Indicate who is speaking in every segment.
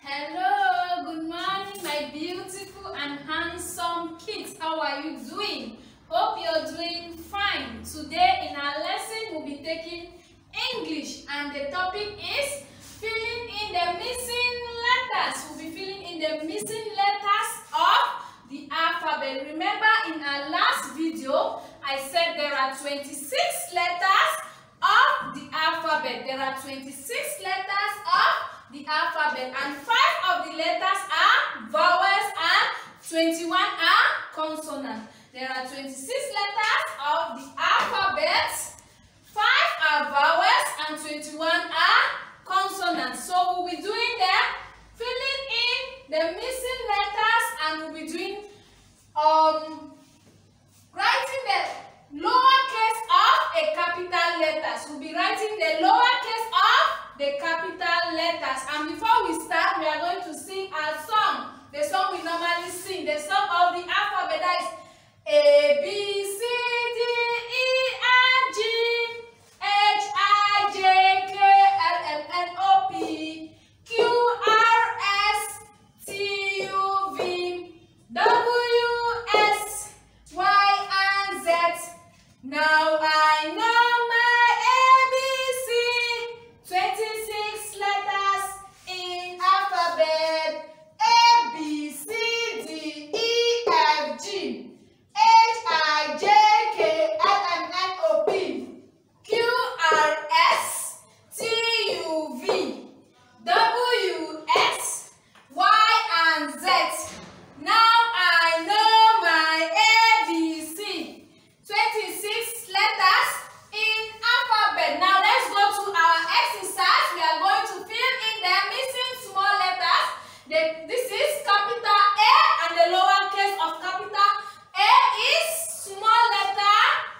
Speaker 1: Hello, good morning, my beautiful and handsome kids. How are you doing? Hope you're doing fine. Today in our lesson, we'll be taking English, and the topic is filling in the missing letters. We'll be filling in the missing letters of the alphabet. Remember, in our last video, I said there are 26 letters of the alphabet. There are 26 letters of the alphabet, and 5 of the letters are vowels and 21 are consonants. There are 26 letters of the alphabet, 5 are vowels and 21 are consonants. So we'll be doing the filling in the missing letters, and we'll be doing writing the lowercase of a capital letters. We'll be writing the lowercase of the capital letters. And before we start, we are going to sing our song. The song we normally sing, the song of the alphabet, that is A, B, C, D, E, F, G, H, I, J, K, L, M, N, O, P, Q, R, S, T, U, V, W, X, Y, and Z. Now I know my ABC, 26 letters in alphabet. A, B, C, D, E, F, G, H, I, J, K, L, M, N, O, P, Q, R, S, T, U, V, W, X, Y, and Z. Now I know my ABC, 26 letters in alphabet. Now let's go to our exercise. We are going to fill in the missing small letters. This is capital A, and the lowercase of capital A is small letter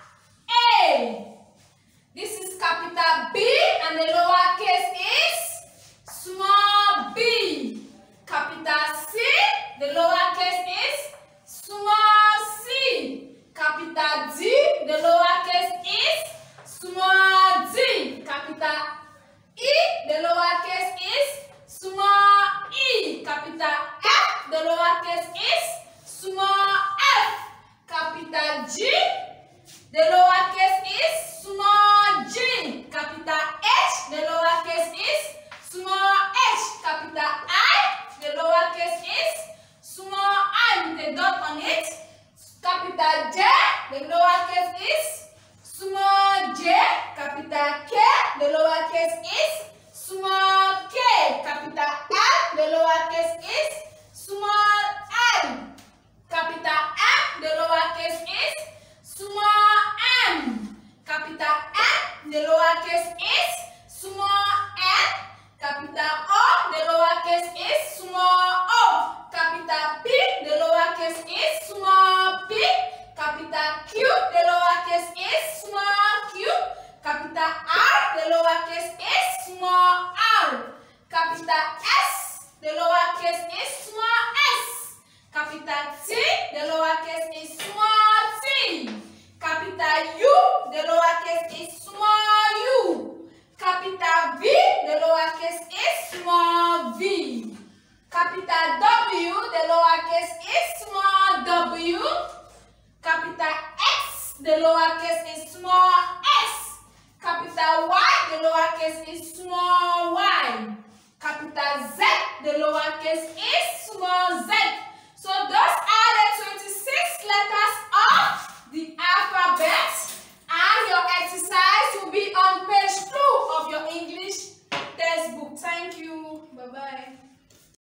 Speaker 1: A. This is capital B, and the lowercase is small b. Capital C, the lowercase is small c. Capital D, the lowercase is small d. Capital E, the lowercase is small e. Capital F, the lowercase is small f. Capital G, the lowercase is small g. Capital H, the lowercase is small h. Capital I, the lowercase is small I with a dot on it. Capital J, the lowercase is small j. Capital K, the lowercase is small k. Capital L, the lowercase is small l. Capital M, the lowercase is small m. Capital N, the lowercase is small n. Capital O, the lowercase is small o. Capital P, the lowercase is small p. Capital Q, the lowercase is small q. Capital R, the lowercase is small r. Capital S, the lowercase is small s. Capital T, the lowercase is small t. Capital U, the lowercase is small u. Capital V, the lowercase is small v. Capital W, the lowercase is small w. Capital X, the lowercase is small s. Capital Y, the lowercase is small y. Capital Z, the lowercase is small z.